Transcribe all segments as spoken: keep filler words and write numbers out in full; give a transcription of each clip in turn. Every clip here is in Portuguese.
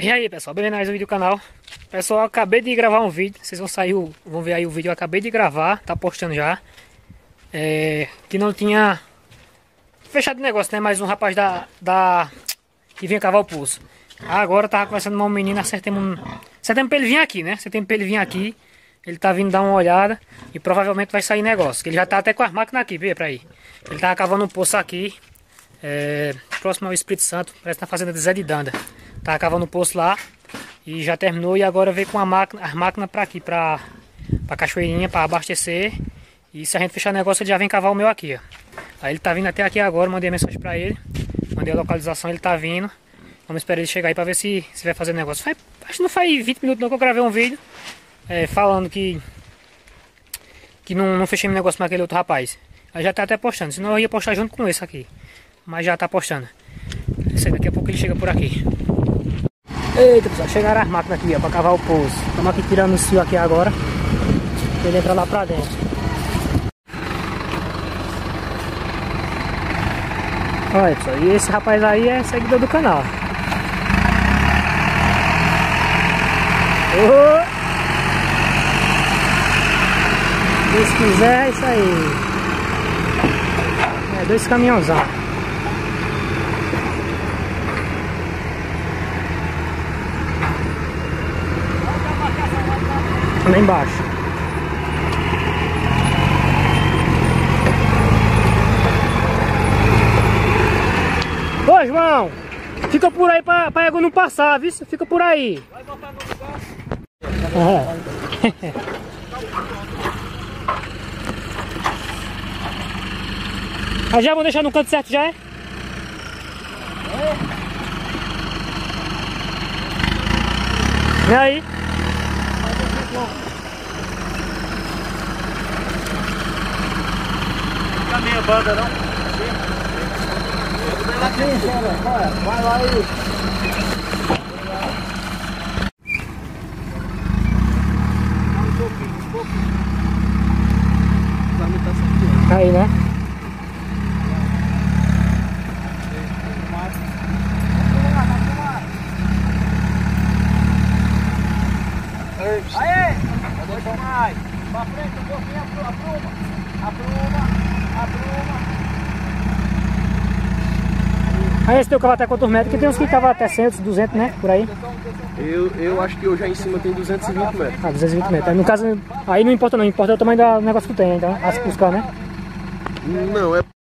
E aí pessoal, bem-vindo a mais um vídeo do canal. Pessoal, eu acabei de gravar um vídeo. Vocês vão sair, o, vão ver aí o vídeo. Eu acabei de gravar, tá postando já. É, que não tinha fechado o negócio, né? Mais um rapaz da, da que vinha cavar o poço. Agora eu tava conversando com uma menina, acertemos, acertemos pra ele vir aqui, né? Acertemos pra ele vir aqui. Ele tá vindo dar uma olhada e provavelmente vai sair negócio. Que ele já tá até com as máquinas aqui, vê pra aí. Ele tava cavando um poço aqui, é, próximo ao Espírito Santo, parece na fazenda de Zé de Danda. Tava cavando um poço lá e já terminou e agora veio com a máquina, as máquinas pra aqui, pra, pra Cachoeirinha, pra abastecer. E se a gente fechar o negócio, ele já vem cavar o meu aqui, ó. Aí ele tá vindo até aqui agora, mandei a mensagem pra ele, mandei a localização, ele tá vindo. Vamos esperar ele chegar aí pra ver se, se vai fazer negócio. Faz, acho que não faz vinte minutos não que eu gravei um vídeo é, falando que que não, não fechei meu negócio com aquele outro rapaz. Aí já tá até postando, senão eu ia postar junto com esse aqui. Mas já tá postando. Esse aí daqui a pouco ele chega por aqui. Eita pessoal, chegaram as máquinas aqui ó, pra cavar o poço. Estamos aqui tirando o cio aqui agora. Ele entra lá pra dentro. Olha pessoal, e esse rapaz aí é seguidor do canal. Oh! Se quiser, é isso aí. É dois caminhãozão. Lá embaixo. Ô João, fica por aí pra, pra égua não passar, viu? Fica por aí. Vai botar no lugar. É. Ah, já vou deixar no canto certo já é? E aí? Fica meia banda não? Vai lá aí. Um pouquinho, um pouquinho. Aí, né? Aê! Pode mais! Pra frente um pouquinho, a bruma! A bruma! A bruma! Aí esse teu cavalo até quantos metros? Que tem uns que cavam até cem, duzentos, né? Por aí. Eu, eu acho que hoje aí em cima tem duzentos e vinte metros. Ah, duzentos e vinte metros. Aí, no caso, aí não importa não, importa o tamanho do negócio que tu tem, então, as buscar, né? Não, é...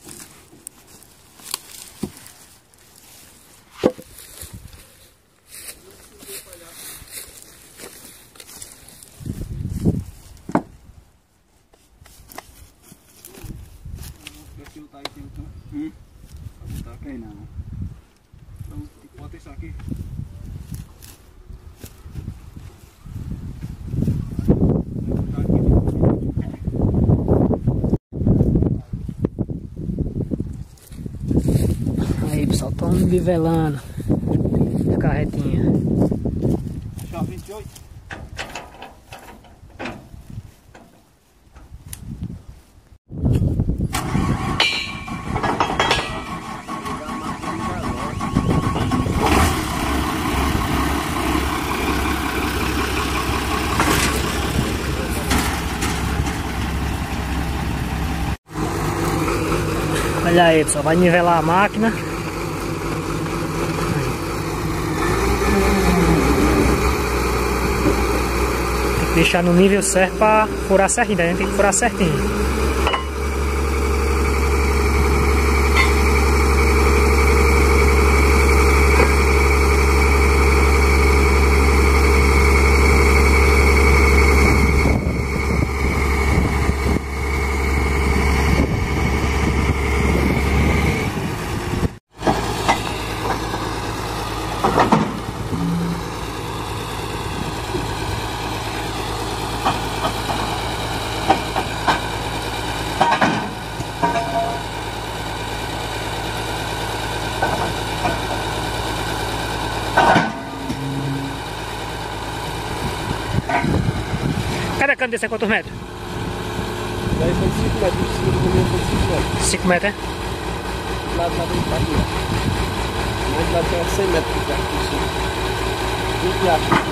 Hum? Tá aqui não. Então, bota isso aqui. Aí pessoal, estão nivelando. Ficar retinha. Achar vinte e oito. Olha aí pessoal, vai nivelar a máquina. Tem que deixar no nível certo para furar certinho, daí a gente tem que furar certinho. Cada canto desse é quantos metros? Daí foi cinco metros, em cima do caminhão foi cinco metros. cinco metros, é? Do lado lá do aqui, ó. Mais lá tem cem metros de carro por cima. vinte aqui.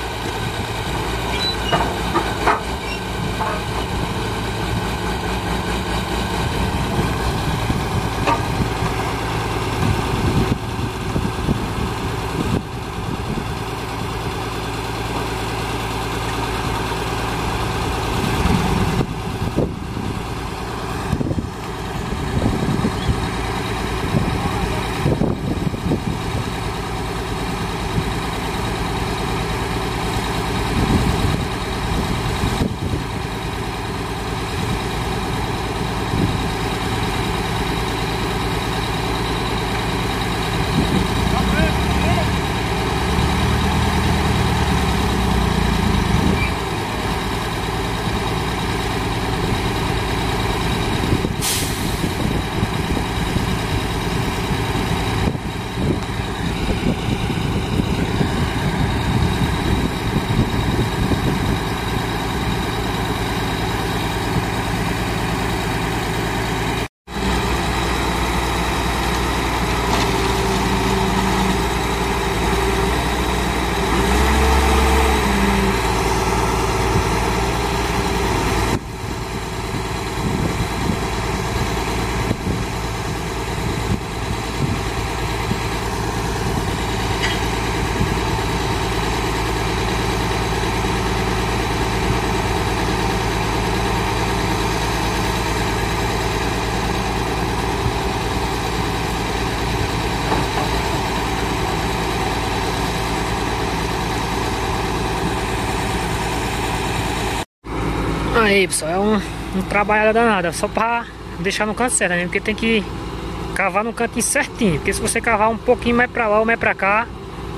Aí pessoal, é um, um trabalho danado, só pra deixar no canto certo, né? Porque tem que cavar no cantinho certinho. Porque se você cavar um pouquinho mais pra lá ou mais pra cá,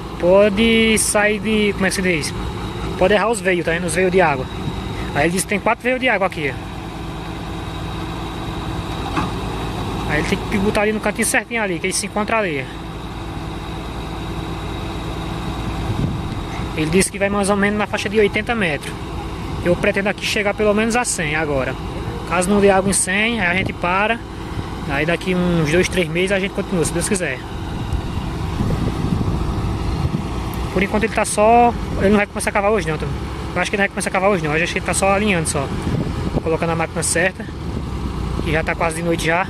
pode sair de... como é que se diz? Pode errar os veios, tá vendo? Os veios de água. Aí ele diz que tem quatro veios de água aqui, ó. Aí ele tem que botar ali no cantinho certinho ali, que ele se encontra ali. Ele disse que vai mais ou menos na faixa de oitenta metros. Eu pretendo aqui chegar pelo menos a cem agora. Caso não dê água em cem, aí a gente para. Aí daqui uns dois, três meses a gente continua, se Deus quiser. Por enquanto ele tá só... ele não vai começar a cavar hoje não. Eu acho que ele não vai começar a cavar hoje não. Eu acho que ele tá só alinhando só. Colocando a máquina certa. Que já tá quase de noite já.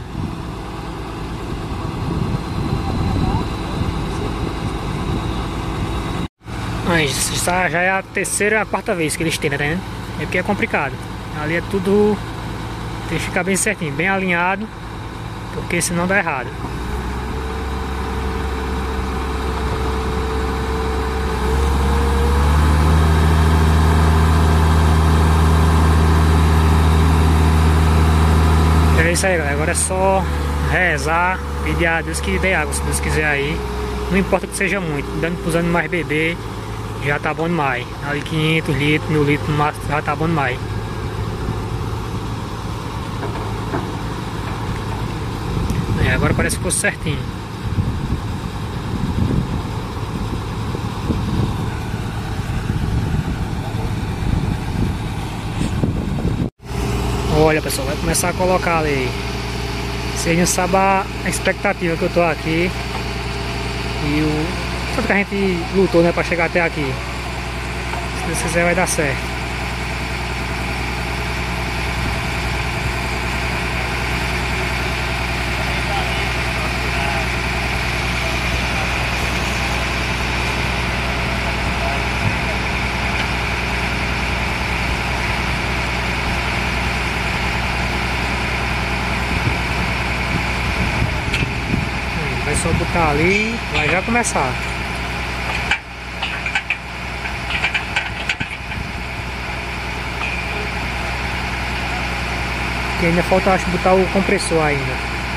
Mas já, já é a terceira, a quarta vez que eles tentam, tá vendo? É porque é complicado. Ali é tudo... tem que ficar bem certinho, bem alinhado. Porque senão dá errado. É isso aí, galera. Agora é só rezar, pedir a Deus que dê água, se Deus quiser aí. Não importa que seja muito, dando pros animais beber, já tá bom demais. Ali quinhentos litros, mil litros no máximo, já tá bom demais. É, agora parece que ficou certinho. Olha pessoal, vai começar a colocar ali. Vocês não sabem a expectativa que eu tô aqui. E o tanto que a gente lutou, né, pra chegar até aqui. Se Deus quiser vai dar certo. Vai só botar ali, vai já começar. Que ainda falta, acho, botar o compressor ainda.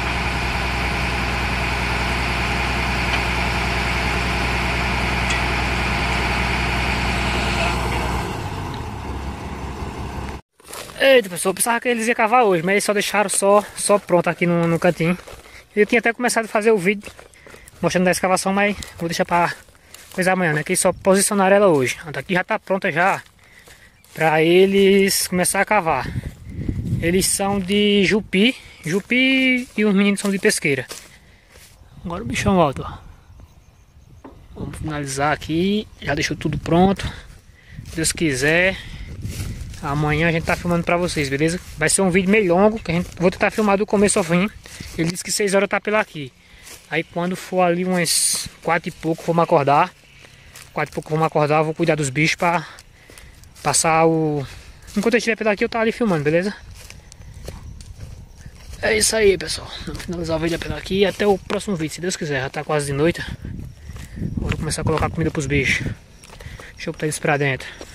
Eita pessoal, eu pensava que eles iam cavar hoje, mas eles só deixaram só, só pronto aqui no, no cantinho. Eu tinha até começado a fazer o vídeo mostrando a escavação, mas vou deixar para coisa amanhã, né? Que só posicionaram ela hoje. Aqui já tá pronta já para eles começar a cavar. Eles são de Jupi, Jupi e os meninos são de Pesqueira. Agora o bichão alto, ó. Vamos finalizar aqui. Já deixou tudo pronto. Se Deus quiser, amanhã a gente tá filmando pra vocês, beleza? Vai ser um vídeo meio longo, que a gente vou tentar filmar do começo ao fim. Ele disse que seis horas tá pela aqui. Aí quando for ali umas quatro e pouco, vamos acordar. Quatro e pouco vamos acordar, vou cuidar dos bichos pra passar o... Enquanto eu estiver pela aqui, eu tá ali filmando, beleza? É isso aí, pessoal. Vamos finalizar o vídeo pela aqui e até o próximo vídeo, se Deus quiser. Já tá quase de noite. Vou começar a colocar comida pros bichos. Deixa eu botar eles pra dentro.